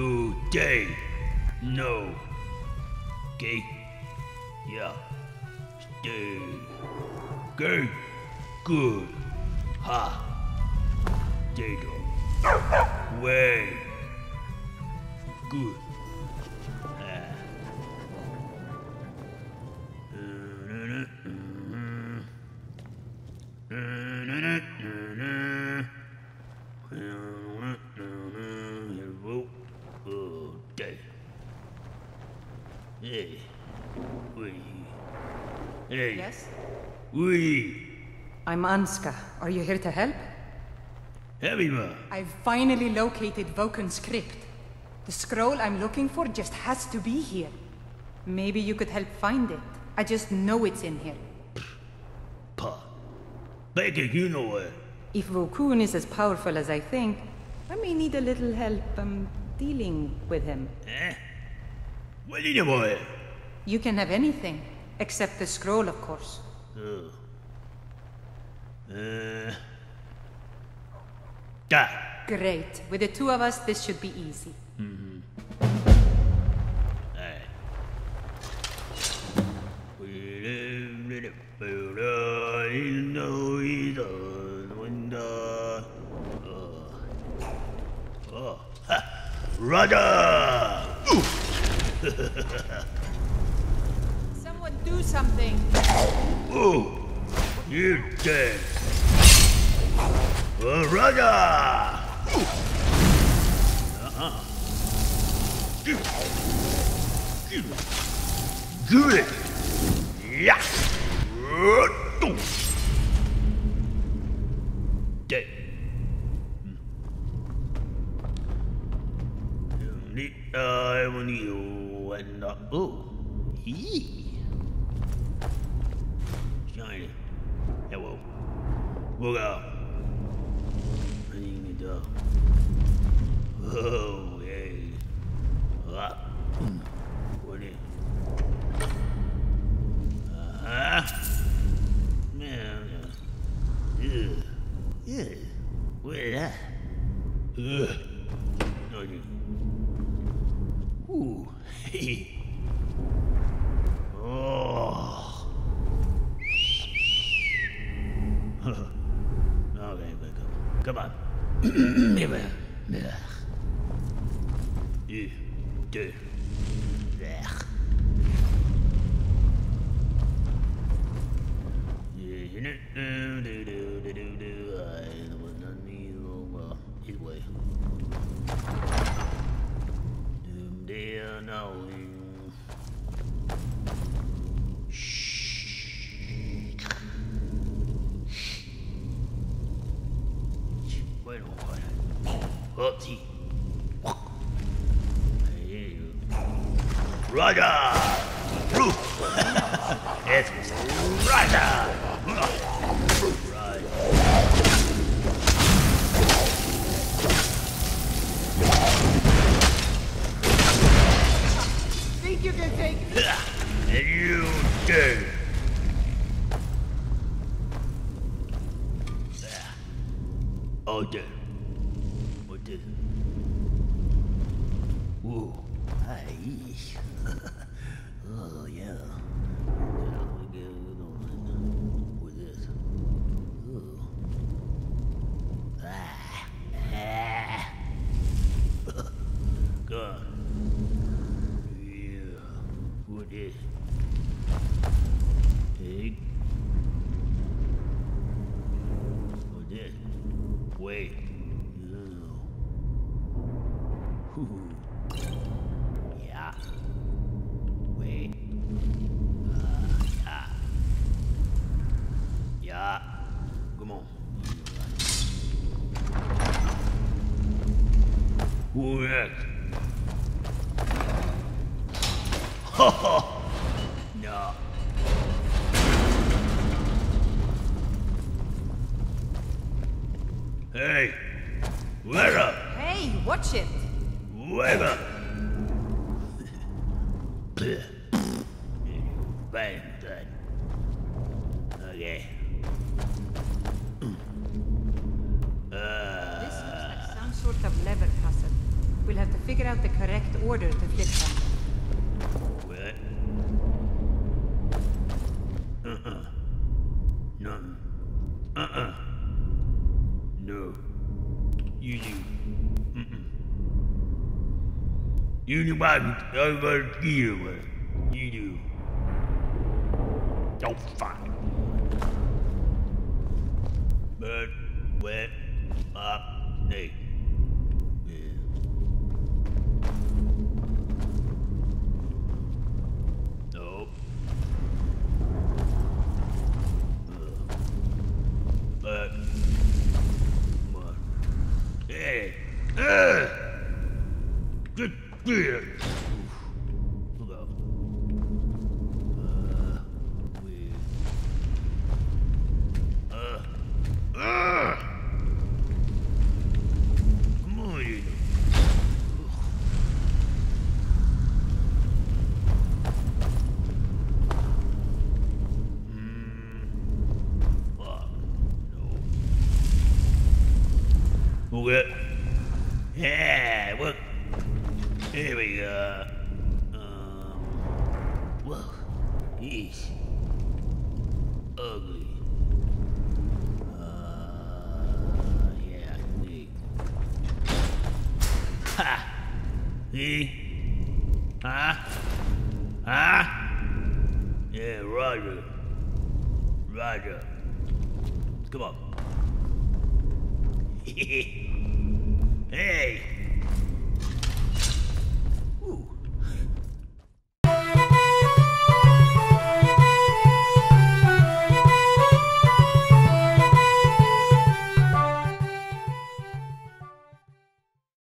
Today. No. Okay? Yeah. Stay. Okay? Good. Ha. There you go. Way. Good. Hey. Hey. Yes? I'm Anska. Are you here to help? Everyone. I've finally located Voken's crypt. The scroll I'm looking for just has to be here. Maybe you could help find it. I just know it's in here. Pa. Baker, you know what? If Vokun is as powerful as I think, I may need a little help, dealing with him. What do you want? You can have anything, except the scroll, of course. Great. With the two of us, this should be easy. Rudder! Someone do something! Oh, you're dead. Rudder! Good. Yeah. Dead. I want you and oh, shiny. Hello. Look out. I need to. Oh, hey. What is? Man. Yeah. What is that? Ooh. Oh. Okay, come on. His way. Bueno, oh, sí. Roger! It's Roger! Right. Think you can take me? And you do. Oh, dear. What did? Ooh, hi. Oh, yeah. With this. Ooh. God. Yeah. What is? Hey. What is? Wait. Ooh. Yeah. Wait. Yeah. Yeah. Come on. Who next? Ha ha! No. Hey! Where up? Hey, watch it! Where up? Bang, done. Okay. This looks like some sort of lever puzzle. We'll We'll have to figure out the correct order to flip them. What? Nothing. No. You do. You do over here. You do. Don't fight. But wet up Nate. Yeah. Nope. But come on. Hey. Good. Look out. Weird. Come on, you. Fuck. No. Okay. Yeah, look. Here we go. Whoa. He's ugly. Yeah, I think. Ha! See? Huh? Huh? Yeah, Roger. Roger. Come on. Hey!